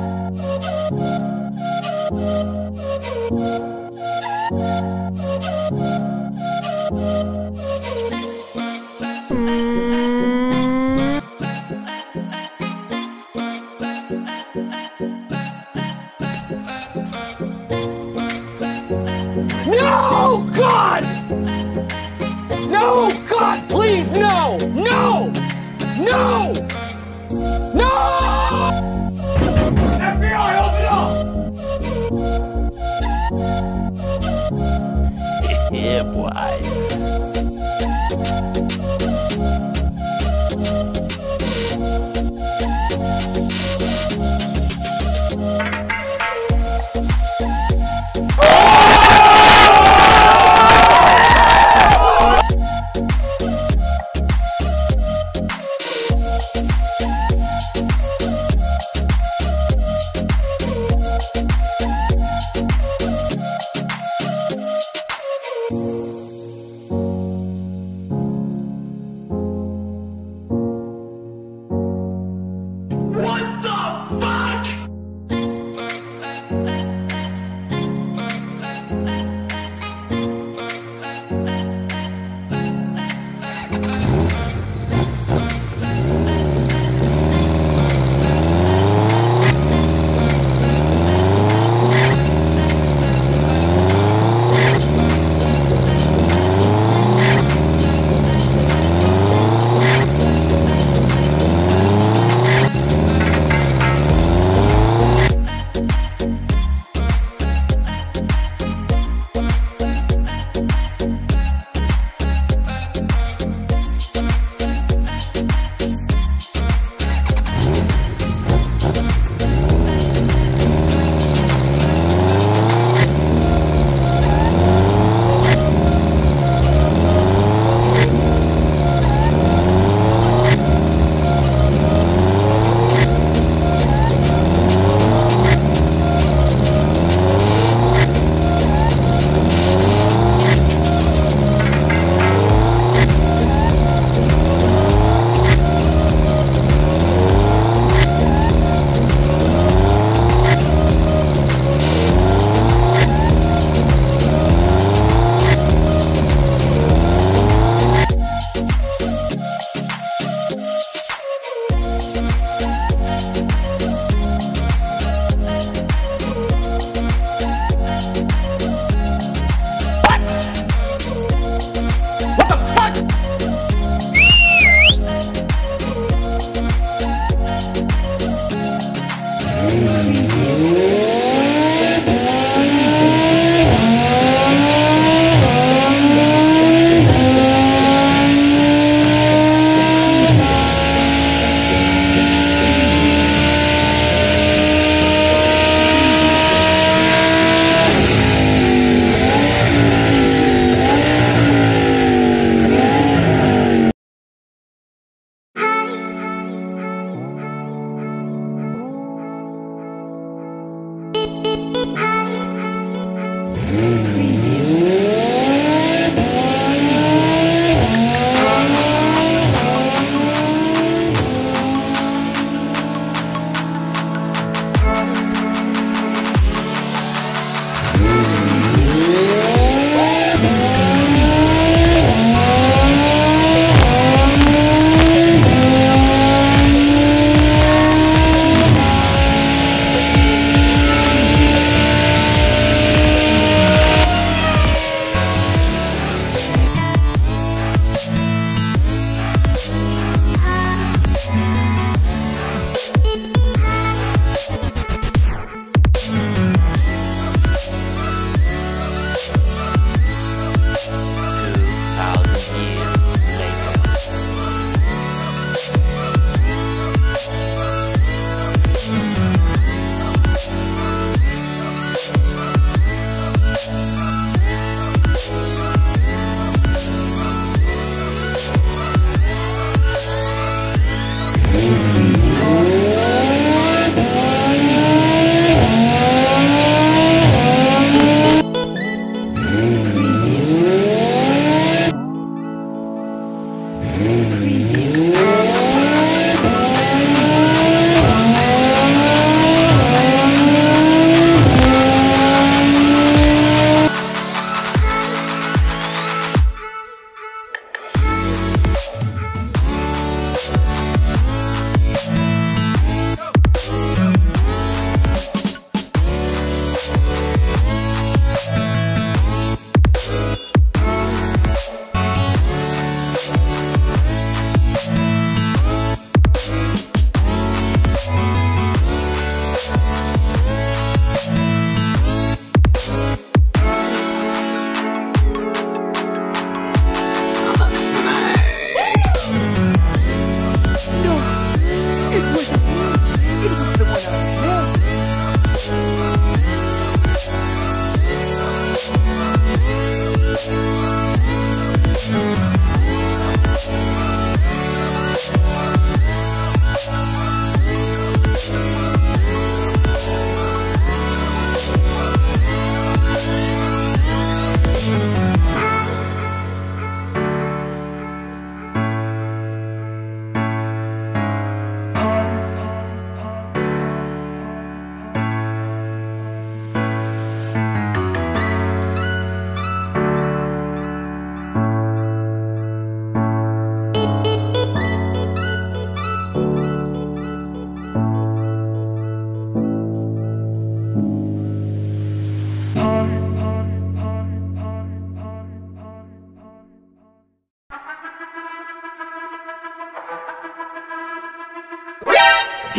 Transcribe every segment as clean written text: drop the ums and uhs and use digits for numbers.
No, God! No, God, please, no! No! No! No! FBI, open up! Yeah, boy.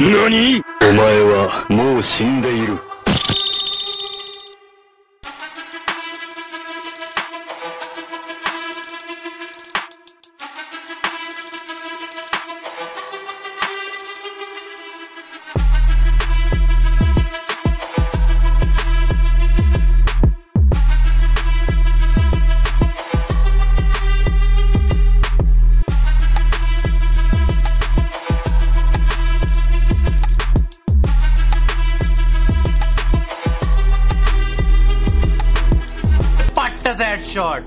何？お前はもう死んでいる。 That shot.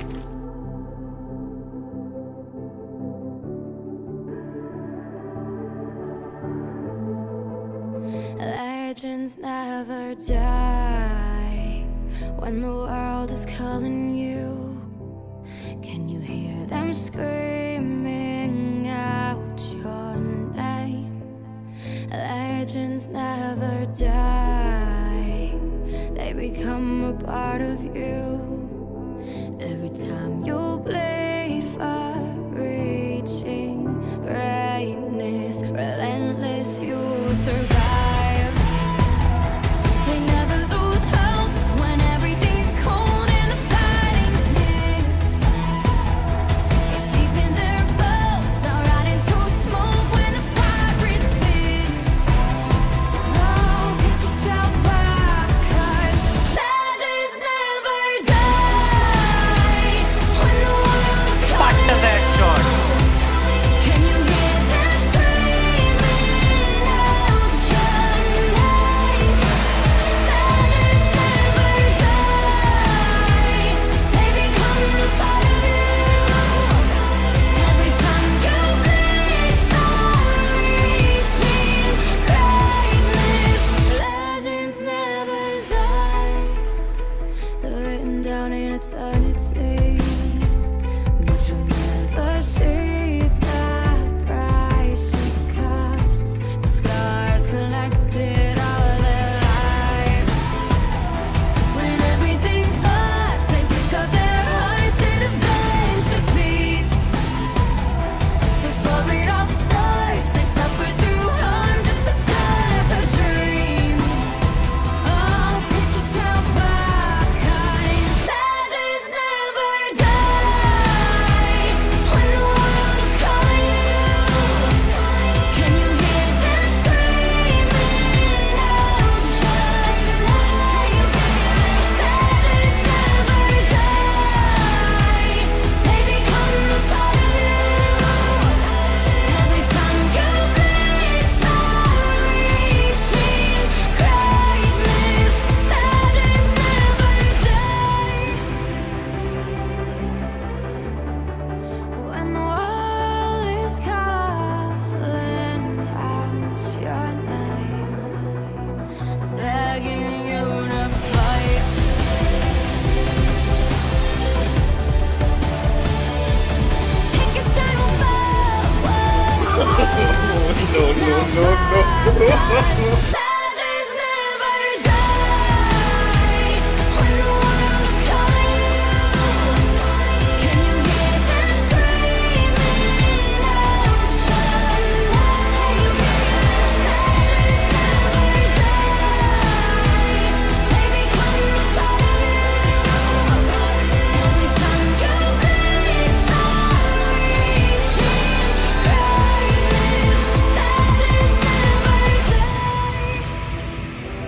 Legends never die when the world is calling you. Can you hear them screaming out your name? Legends never die, they become a part of you. Every time you bleed for reaching greatness, relentless, you survive. They never lose hope when everything's cold and the fighting's near. It's deep in their bones, they'll ride into smoke when the fire is fierce. Oh, pick yourself up, 'cause legends never die. That shot. Can you hear them screaming out your name? Legends never die, they become a part of you. Every time you bleed for reaching greatness, legends never die. They're written down in eternity, but you'll never see the price it costs. The scars collected all their lives. When everything's lost, they pick up their hearts and avenge defeat. Before it all starts, they suffer through harm just to tell us a dream. Oh, pick yourself up, 'cause legends never die. When the world is calling you, can you hear them screaming out your name? Legends never die, they become a part of you. Every time you bleed for reaching greatness, legends never die. When the world is calling out your name, begging you to fight. Pick yourself up. Legends never die. When the world is calling you, can you hear them screaming out your name? Legends never die, they become a part of you. Every time you bleed for reaching greatness, legends never die.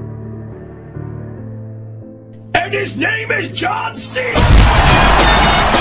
And his name is John C.